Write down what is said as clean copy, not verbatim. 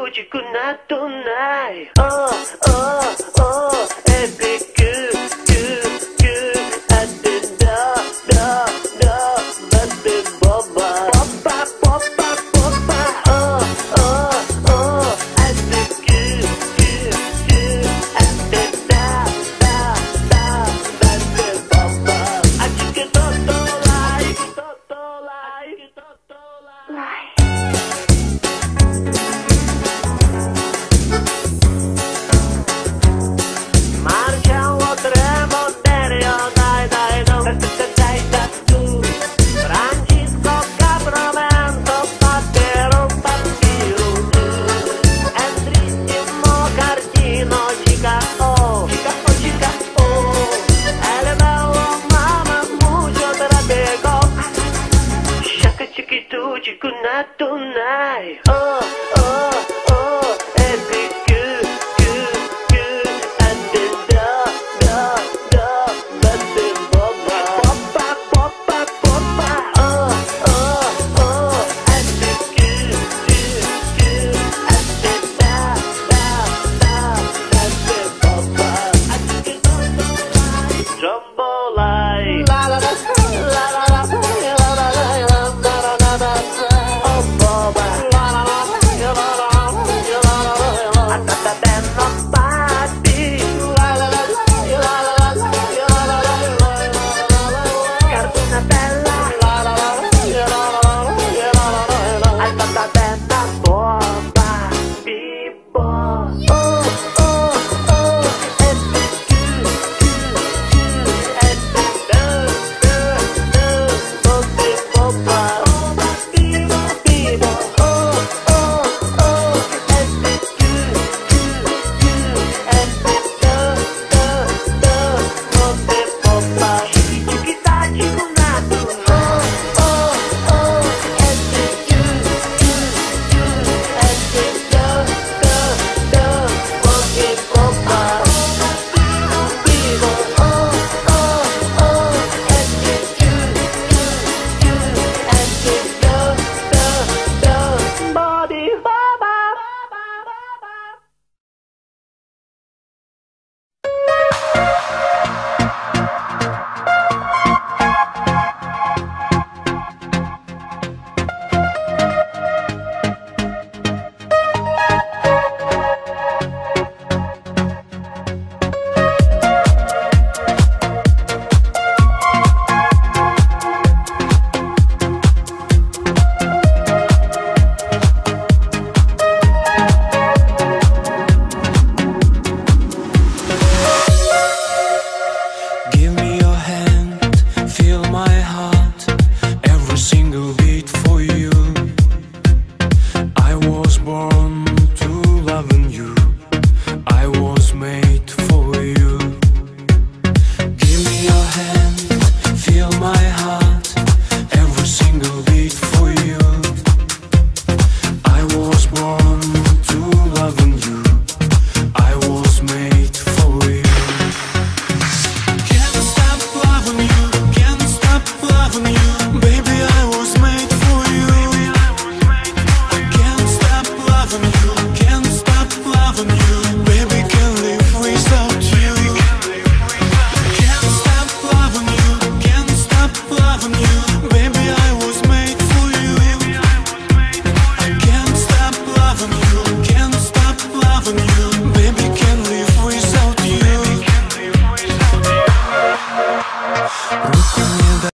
chiquitude na tunai. Oh, oh, oh, every good, at the da, baby boba. Popa, popa, popa, oh, oh, oh, every good, at the da, baby boba. I think it's toto like. Marciało tremo derio, daj, daj tu. Francisco Capramento, patero, patiro. Entrissimo Cardino, chica, oh. Elle est bella, mama, mucho tratego. Shaka chiquitu, chicuna tunai. Oh, oh, oh, every good, at the da, baby boba. Popa, popa, popa, oh, oh, oh, every good, at the da, baby boba. I think it's all Jambalaya. La la la la la la la. Oh boba. La la la la la. Atata bella party. La la la la la. Cartuna bella. La la la. Atata bella boba. Bibo. Oh oh oh. Every single beat for you. I was born